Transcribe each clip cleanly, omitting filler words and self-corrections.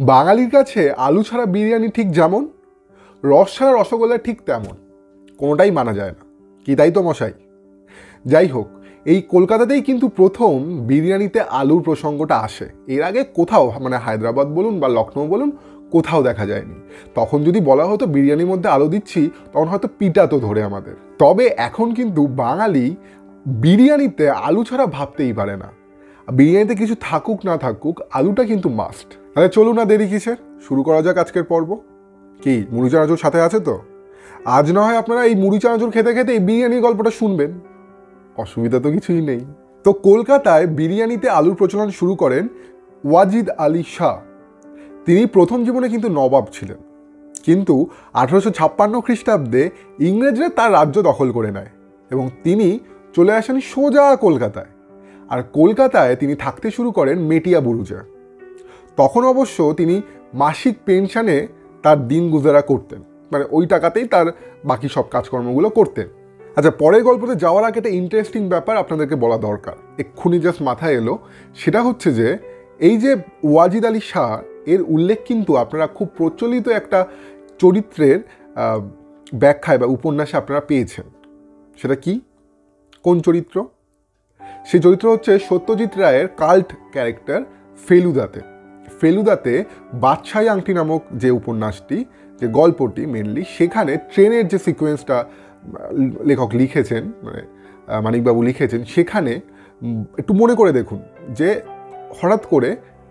বাঙালির কাছে আলু ছাড়া বিরিয়ানি ঠিক যেমন, রস ছাড়া রসগোল্লা ঠিক তেমন, কোনোটাই মানা যায় না। কি তাই তো মশাই? যাই হোক, এই কলকাতাতেই কিন্তু প্রথম বিরিয়ানিতে আলুর প্রসঙ্গটা আসে। এর আগে কোথাও, মানে হায়দ্রাবাদ বলুন বা লখনৌ বলুন, কোথাও দেখা যায়নি। তখন যদি বলা হতো বিরিয়ানির মধ্যে আলু দিচ্ছি, তখন হয়তো পিটাতো ধরে আমাদের। তবে এখন কিন্তু বাঙালি বিরিয়ানিতে আলু ছাড়া ভাবতেই পারে না। বিরিয়ানিতে কিছু থাকুক না থাকুক, আলুটা কিন্তু মাস্ট। তাহলে চলুন না দেরি কিসের, শুরু করা যাক আজকের পর্ব। কি মুড়ি চানাচুর সাথে আছে তো? আজ না হয় আপনারা এই মুড়ি চানাচুর খেতে খেতে এই বিরিয়ানির গল্পটা শুনবেন, অসুবিধা তো কিছুই নেই। তো কলকাতায় বিরিয়ানিতে আলুর প্রচলন শুরু করেন ওয়াজিদ আলী শাহ। তিনি প্রথম জীবনে কিন্তু নবাব ছিলেন, কিন্তু 1856 খ্রিস্টাব্দে ইংরেজরা তার রাজ্য দখল করে নেয় এবং তিনি চলে আসেন সোজা কলকাতায়। আর কলকাতায় তিনি থাকতে শুরু করেন মেটিয়া বুরুজে। তখন অবশ্য তিনি মাসিক পেনশনে তার দিন গুজারা করতেন, মানে ওই টাকাতেই তার বাকি সব কাজকর্মগুলো করতেন। আচ্ছা, পরের গল্পতে যাওয়ার আগে একটা ইন্টারেস্টিং ব্যাপার আপনাদেরকে বলা দরকার, এক্ষুনি জাস্ট মাথায় এলো। সেটা হচ্ছে যে এই যে ওয়াজিদ আলী শাহ, এর উল্লেখ কিন্তু আপনারা খুব প্রচলিত একটা চরিত্রের ব্যাখ্যায় বা উপন্যাসে আপনারা পেয়েছেন। সেটা কি, কোন চরিত্র? সেই চরিত্র হচ্ছে সত্যজিৎ রায়ের কাল্ট ক্যারেক্টার ফেলুদাতে। ফেলুদাতে বাদশাহী আংটি নামক যে উপন্যাসটি, যে গল্পটি মেনলি, সেখানে ট্রেনের যে সিকোয়েন্সটা লেখক লিখেছেন, মানে মানিকবাবু লিখেছেন, সেখানে একটু মনে করে দেখুন যে হঠাৎ করে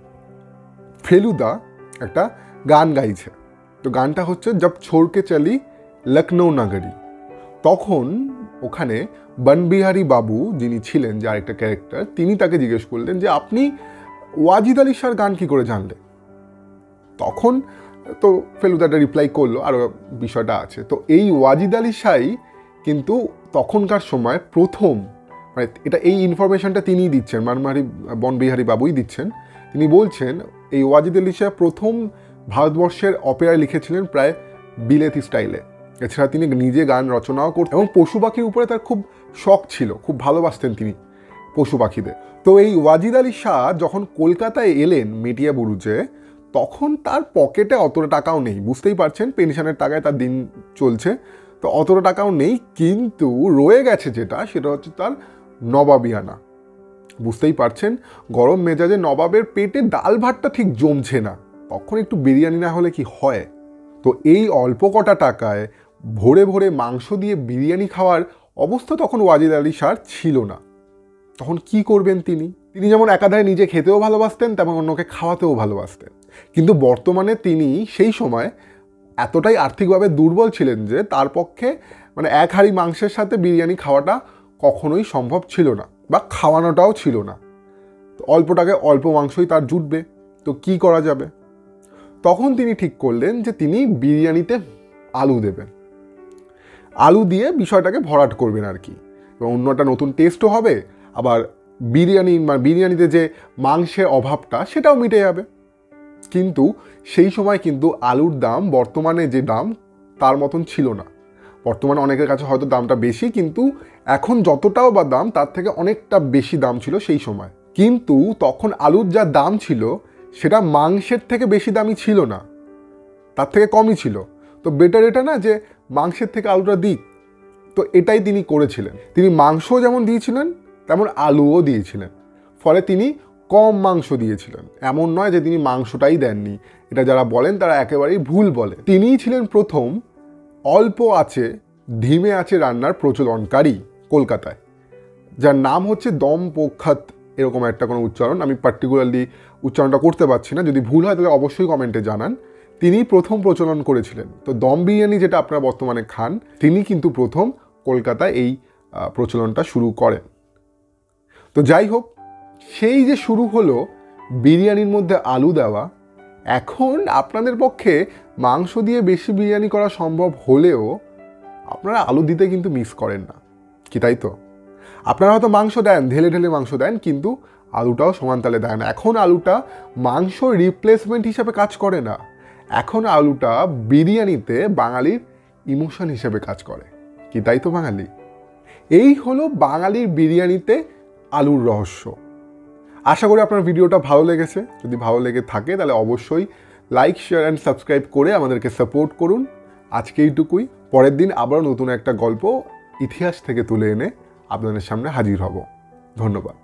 ফেলুদা একটা গান গাইছে। তো গানটা হচ্ছে জব ছোড়কে চলি লখনৌ নগরী। তখন ওখানে বনবিহারী বাবু যিনি ছিলেন, যে আরেকটা ক্যারেক্টার, তিনি তাকে জিজ্ঞেস করলেন যে আপনি ওয়াজিদ আলী শাহর গান কি করে জানলেন? তখন তো ফেলুদাটা রিপ্লাই করলো, আরও বিষয়টা আছে। তো এই ওয়াজিদ আলী শাহই কিন্তু তখনকার সময় প্রথম, মানে এটা এই ইনফরমেশনটা তিনিই দিচ্ছেন, বনবিহারী বাবুই দিচ্ছেন। তিনি বলছেন এই ওয়াজিদ আলী শাহ প্রথম ভারতবর্ষের অপেরা লিখেছিলেন প্রায় বিলেতি স্টাইলে। এছাড়া তিনি নিজে গান রচনাও করতেন এবং পশু পাখির উপরে তার খুব শখ ছিল, খুব ভালোবাসতেন তিনি পশু পাখিদের। তো এই ওয়াজিদ আলী শাহ যখন কলকাতায় এলেন মেটিয়া বুরুজে, তখন তার পকেটে অতটা টাকাও নেই, বুঝতেই পারছেন, পেনশনের টাকায় তার দিন চলছে, তো অতটা টাকাও নেই। কিন্তু রয়ে গেছে যেটা, সেটা হচ্ছে তার নবাবিয়ানা। বুঝতেই পারছেন, গরম মেজাজে নবাবের পেটে ডাল ভাতটা ঠিক জমছে না, তখন একটু বিরিয়ানি না হলে কি হয়? তো এই অল্প কটা টাকায় ভোরে ভোরে মাংস দিয়ে বিরিয়ানি খাওয়ার অবস্থা তখন ওয়াজিদ আলী শাহর ছিল না। তখন কি করবেন তিনি? তিনি যেমন একাধারে নিজে খেতেও ভালোবাসতেন, তেমন অন্যকে খাওয়াতেও ভালোবাসতেন। কিন্তু বর্তমানে তিনি সেই সময় এতটাই আর্থিকভাবে দুর্বল ছিলেন যে তার পক্ষে, মানে এক হাঁড়ি মাংসের সাথে বিরিয়ানি খাওয়াটা কখনোই সম্ভব ছিল না, বা খাওয়ানোটাও ছিল না। তো অল্প টাকায় অল্প মাংসই তার জুটবে, তো কি করা যাবে? তখন তিনি ঠিক করলেন যে তিনি বিরিয়ানিতে আলু দেবেন, আলু দিয়ে বিষয়টাকে ভরাট করবেন আর কি, এবং অন্যটা নতুন টেস্টও হবে, আবার বিরিয়ানিতে যে মাংসের অভাবটা সেটাও মিটে যাবে। কিন্তু সেই সময় কিন্তু আলুর দাম বর্তমানে যে দাম তার মতন ছিল না। বর্তমানে অনেকের কাছে হয়তো দামটা বেশি, কিন্তু এখন যতটাও বা দাম, তার থেকে অনেকটা বেশি দাম ছিল সেই সময়। কিন্তু তখন আলুর যা দাম ছিল সেটা মাংসের থেকে বেশি দামি ছিল না, তার থেকে কমই ছিল। তো বেটার এটা না যে মাংসের থেকে আলুটা দিক। তো এটাই তিনি করেছিলেন। তিনি মাংসও যেমন দিয়েছিলেন, তেমন আলুও দিয়েছিলেন। ফলে তিনি কম মাংস দিয়েছিলেন, এমন নয় যে তিনি মাংসটাই দেননি। এটা যারা বলেন তারা একেবারেই ভুল বলে। তিনিই ছিলেন প্রথম অল্প আঁচে ধিমে আঁচে রান্নার প্রচলনকারী কলকাতায়, যার নাম হচ্ছে দম পোখাত, এরকম একটা কোনো উচ্চারণ, আমি পার্টিকুলারলি উচ্চারণটা করতে পারছি না, যদি ভুল হয় তাহলে অবশ্যই কমেন্টে জানান। তিনি প্রথম প্রচলন করেছিলেন। তো দম বিরিয়ানি যেটা আপনারা বর্তমানে খান, তিনি কিন্তু প্রথম কলকাতায় এই প্রচলনটা শুরু করেন। তো যাই হোক, সেই যে শুরু হলো বিরিয়ানির মধ্যে আলু দেওয়া, এখন আপনাদের পক্ষে মাংস দিয়ে বেশি বিরিয়ানি করা সম্ভব হলেও আপনারা আলু দিতে কিন্তু মিস করেন না, কি তাই তো? আপনারা হয়তো মাংস দেন, ঢেলে ঢেলে মাংস দেন, কিন্তু আলুটাও সমান তালে দেন। এখন আলুটা মাংস রিপ্লেসমেন্ট হিসেবে কাজ করে না, এখন আলুটা বিরিয়ানিতে বাঙালির ইমোশন হিসেবে কাজ করে, কি তাই তো বাঙালি? এই হলো বাঙালির বিরিয়ানিতে আলুর রহস্য। আশা করি আপনার ভিডিওটা ভালো লেগেছে। যদি ভালো লেগে থাকে তাহলে অবশ্যই লাইক, শেয়ার অ্যান্ড সাবস্ক্রাইব করে আমাদেরকে সাপোর্ট করুন। আজকে এইটুকুই। পরের দিন আবারও নতুন একটা গল্প ইতিহাস থেকে তুলে এনে আপনাদের সামনে হাজির হব। ধন্যবাদ।